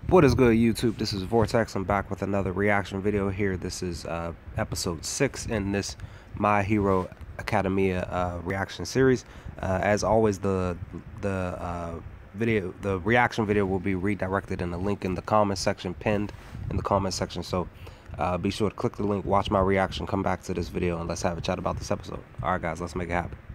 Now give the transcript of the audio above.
What is good, YouTube? This is Vortex. I'm back with another reaction video here. This is episode 6 in this My Hero Academia reaction series. As always, the reaction video will be redirected in the link in the comment section, pinned in the comment section. So be sure to click the link, watch my reaction, come back to this video, and let's have a chat about this episode. All right, guys, let's make it happen.